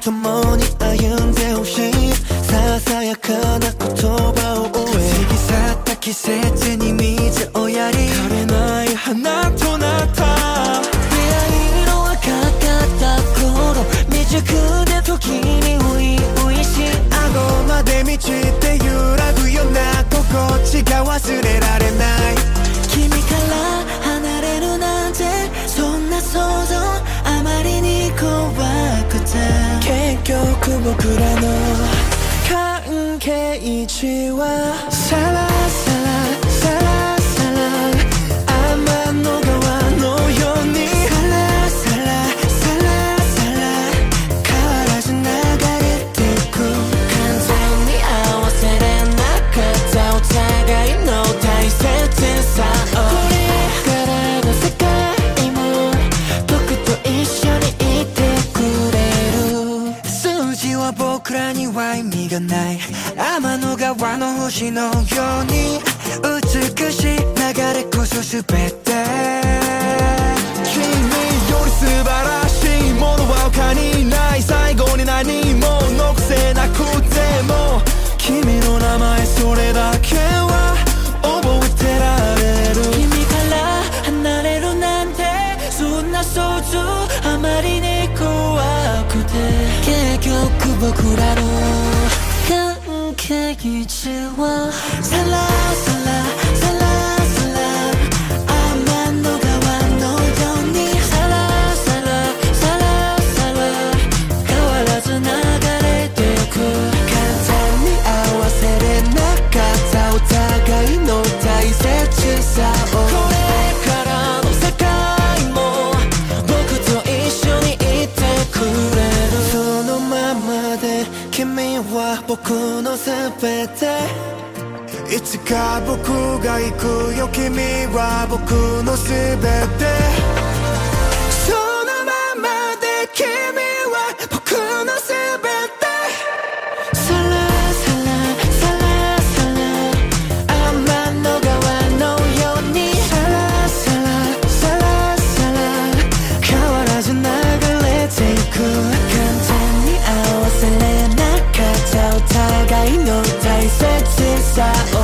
共に歩んでほしいささやかな言葉を追え過ぎ去った季節に水をやり枯れない花となった出会いの若かった頃未熟で時に初々しい顎まで満ちて揺らぐような心地が忘れられない君から離れるなんてそんな想像あまりに怖くて結局僕らの関係値はサラサラサラサラ天の川のようにサラサラサラサラ変わらず流れてく完全に合わせれなかったお互いの大切さをこれからの世界も僕と一緒にいてくれる数字は僕らには意味がない天の川の星のように美しい流れこそ全て君より素晴らしいものは他にない最後に何も残せなくても君の名前それだけは覚えてられる君から離れるなんてそんな想像あまりに怖くて結局僕らの関係値はサラサラサラサラ天の川のようにサラサラサラサラ変わらず流れてく完全に合わせれなかったお互いの大切さをこれからの世界も僕と一緒にいてくれるそのままで君は僕の全ていつか僕が行くよ君は僕の全てそのままで君は僕の全てサラサラサラサラ天の川のようにサラサラサラサラ変わらず流れていく完全に合わせれなかったお互いの大切さを